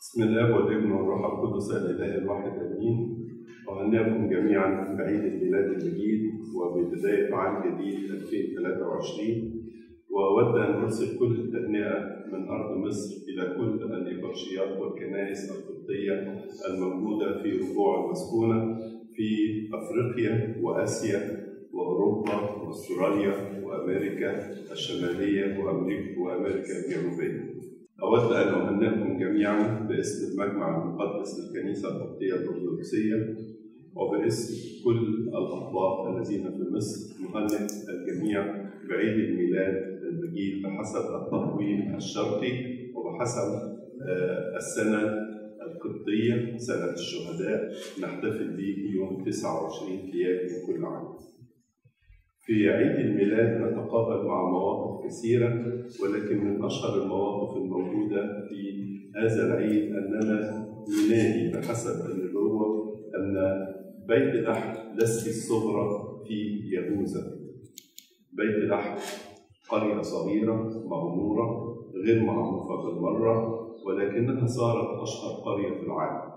بسم الله والابن والروح القدس الاله الواحد امين. أهنئكم جميعا بعيد الميلاد المجيد وببدايه عام جديد 2023. واود ان ارسل كل التهنئه من ارض مصر الى كل الإبرشيات والكنائس القبطيه الموجوده في ربوع المسكونه في افريقيا واسيا واوروبا واستراليا وامريكا الشماليه وامريكا الجنوبيه. أود أن أهنئكم جميعا باسم المجمع المقدس للكنيسة القبطية الأرثوذكسية وباسم كل الأطباء الذين في مصر. نهنئ الجميع بعيد الميلاد المجيد بحسب التقويم الشرقي وبحسب السنة القبطية سنة الشهداء، نحتفل به يوم 29 كياك من كل عام. في عيد الميلاد نتقابل مع مواقف كثيرة، ولكن من أشهر المواقف الموجودة في هذا العيد أننا ننادي بحسب النبوة أن بيت لحم لست الصغرى في يهوذا. بيت لحم قرية صغيرة مغمورة غير معروفة بالمرة، ولكنها صارت أشهر قرية في العالم،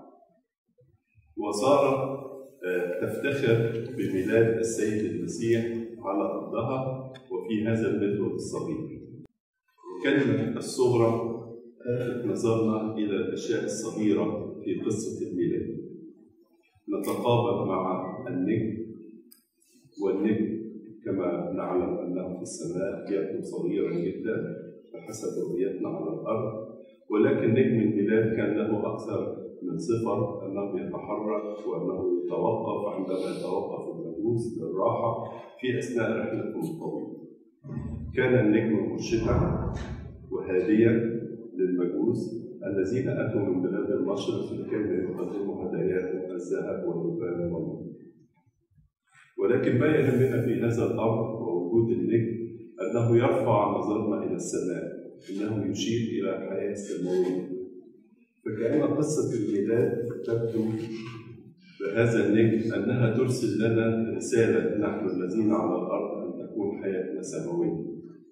وصارت تفتخر بميلاد السيد المسيح على أرضها وفي هذا المدود الصغير. كلمة الصغرى تلفت نظرنا إلى الأشياء الصغيرة في قصة الميلاد. نتقابل مع النجم، والنجم كما نعلم أنه في السماء يبدو صغيرا جدا بحسب رؤيتنا على الأرض، ولكن نجم الميلاد كان له أكثر من صفة، أنه يتحرك وأنه يتوقف عندما يتوقف المجوس للراحة في أثناء رحلتهم الطويلة. كان النجم مرشدا وهاديا للمجوس الذين أتوا من بلاد المشرق لكي يقدموا هداياهم الذهب واللبان والنور. ولكن ما يهمنا في هذا الأمر ووجود النجم أنه يرفع نظرنا إلى السماء، إنه يشير إلى الحياة السماوية. فكأن قصة الميلاد تبدو بهذا النجم أنها ترسل لنا رسالة نحن الذين على الأرض أن تكون حياتنا سماوية.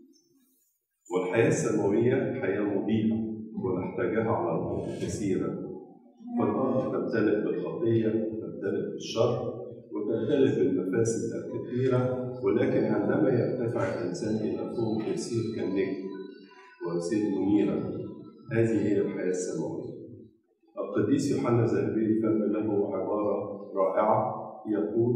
والحياة السماوية حياة مضيئة ونحتاجها على الأرض كثيرا. فالأرض تمتلئ بالخطية، تمتلئ بالشر، وتمتلئ بالمفاسد الكثيرة، ولكن عندما يرتفع الإنسان إلى فوق يصير كالنجم ويصير منيرا. هذه هي الحياة السماوية. القديس يوحنا ذهبي الفم له عبارة رائعة يقول: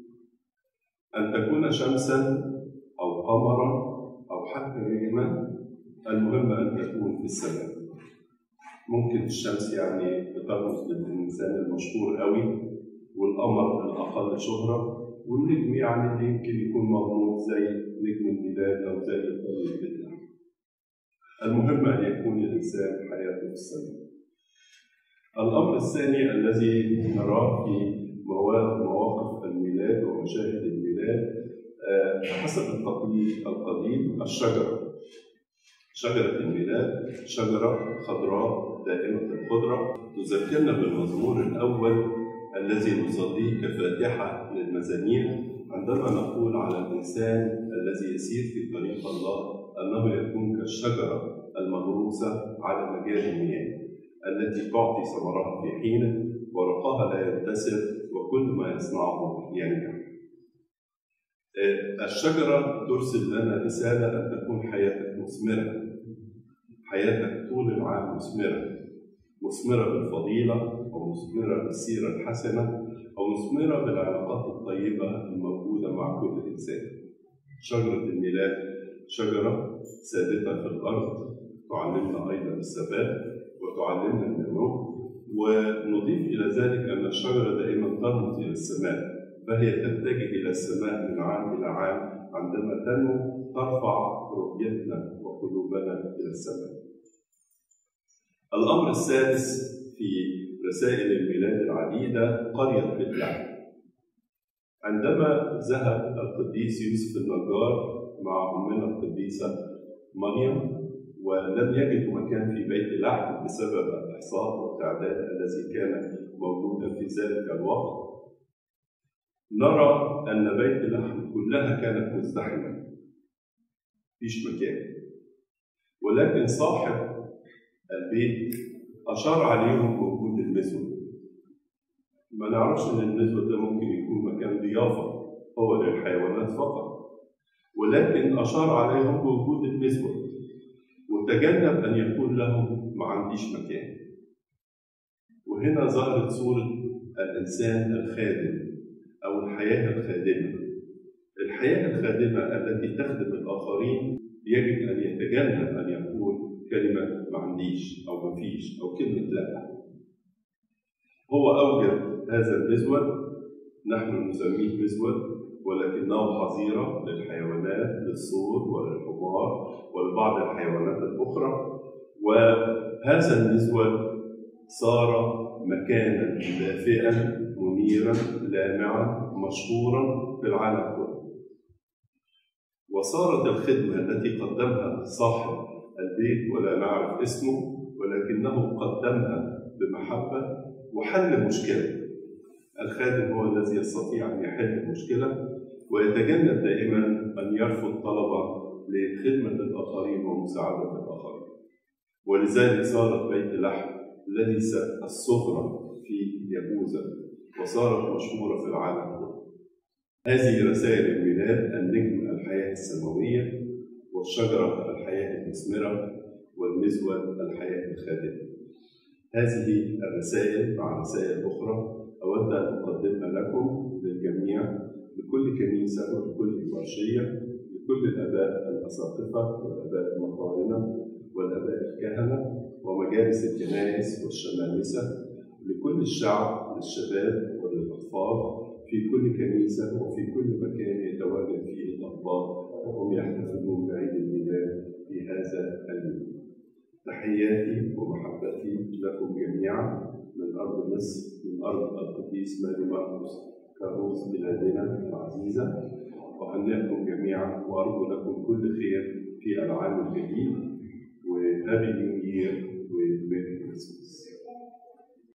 أن تكون شمسا أو قمرا أو حتى نجما، المهم أن تكون في السماء. ممكن الشمس يعني بترمز للإنسان المشهور قوي، والقمر الأقل شهرة، والنجم يعني اللي يمكن يكون مغمور زي نجم الميلاد أو زي الطريق بتاعه. المهم أن يكون الإنسان حياته في السماء. الأمر الثاني الذي نراه في مواقف الميلاد ومشاهد الميلاد حسب التقليد القديم الشجرة. شجرة الميلاد شجرة خضراء دائمة الخضرة تذكرنا بالمزمور الأول الذي نصليه كفاتحة للمزامير عندما نقول على الإنسان الذي يسير في طريق الله أنه يكون كالشجرة المغروسة على مجاري المياه التي تعطي ثمرها في حينه ورقها لا ينتسر وكل ما يصنعه ينجح. الشجرة ترسل لنا رسالة أن تكون حياتك مثمرة، حياتك طول العام مثمرة بالفضيلة أو مثمرة بالسيرة الحسنة أو مثمرة بالعلاقات الطيبة الموجودة مع كل إنسان. شجرة الميلاد شجرة ثابتة في الأرض تعلمنا أيضا الثبات وتعلمنا النمو، ونضيف إلى ذلك أن الشجرة دائما ترمز إلى السماء، فهي تتجه إلى السماء من عام إلى عام. عندما تنمو ترفع رؤيتنا وقلوبنا إلى السماء. الأمر السادس في رسائل الميلاد العديدة قرية بيت لحم. عندما ذهب القديس يوسف النجار مع أمنا القديسة مريم ولم يجدوا مكان في بيت لحم بسبب الإحصاء والتعداد الذي كان موجودا في ذلك الوقت، نرى أن بيت لحم كلها كانت مزدحمة، مفيش مكان. ولكن صاحب البيت أشار عليهم بوجود المزود. ما نعرفش إن المزود ده ممكن يكون مكان ضيافة هو للحيوانات فقط، ولكن أشار عليهم بوجود المزود وتجنب أن يكون لهم ما عنديش مكان. وهنا ظهرت صورة الإنسان الخادم أو الحياة الخادمة. الحياة الخادمة التي تخدم الآخرين يجب أن يتجنب أن يقول كلمة ما عنديش أو ما فيش أو كلمة لا. هو أوجد هذا المزود، نحن نسميه مزود، ولكنه حظيرة للحيوانات، للصور وللحمار ولبعض الحيوانات الأخرى. وهذا المزود صار مكانا دافئا منيرا لامعا مشهورا في العالم كله. وصارت الخدمة التي قدمها صاحب البيت ولا نعرف اسمه، ولكنه قدمها بمحبة وحل مشكلة. الخادم هو الذي يستطيع أن يحل مشكلة ويتجنب دائما أن يرفض طلبة لخدمة الآخرين ومساعدة الآخرين. ولذلك صارت بيت لحم ليس الصغرى في يهوذا وصارت مشهورة في العالم كله. هذه رسائل الميلاد: النجم الحياة السماوية، والشجرة الحياة المثمرة، والمزود الحياة الخادمة. هذه الرسائل مع رسائل أخرى أود أن أقدمها لكم للجميع، لكل كنيسة ولكل إبرشية، لكل الآباء الأساقفة والآباء المقارنة والآباء الكهنة ومجالس الكنائس والشمامسة، لكل الشعب، للشباب وللأطفال في كل كنيسة وفي كل مكان يتواجد فيه الأطفال وهم يحتفلون بعيد الميلاد في هذا اليوم. تحياتي ومحبتي لكم جميعا من أرض مصر، من أرض القديس ماري مرقس كاروس بلادنا العزيزة. أهنئكم جميعا وأرجو لكم كل خير في العام الجديد. وهابي نيو يير